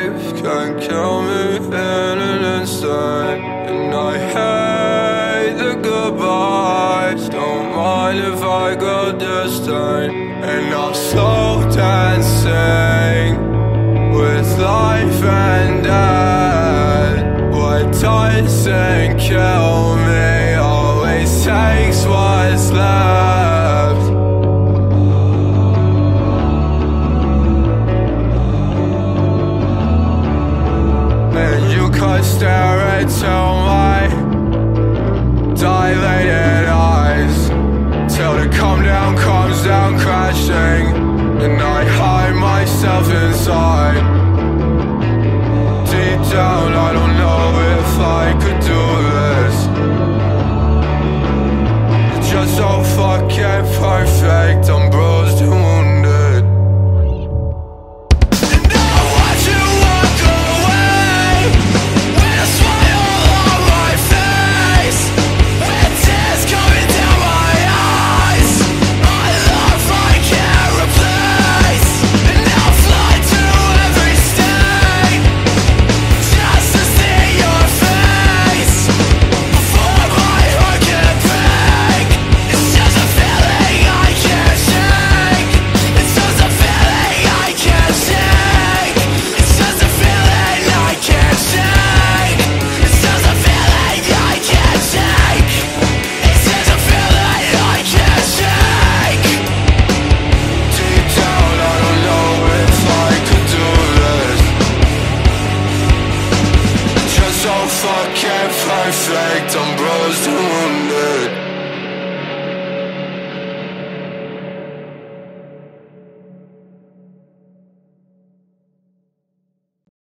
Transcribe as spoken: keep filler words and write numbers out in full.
life can kill me in an instant. And I hate the goodbyes, don't mind if I go distant. And I'm slow dancing with life and death. What doesn't kill me always takes what's left. And you could stare into my dilated eyes till the come down comes down crashing, and I hide myself inside.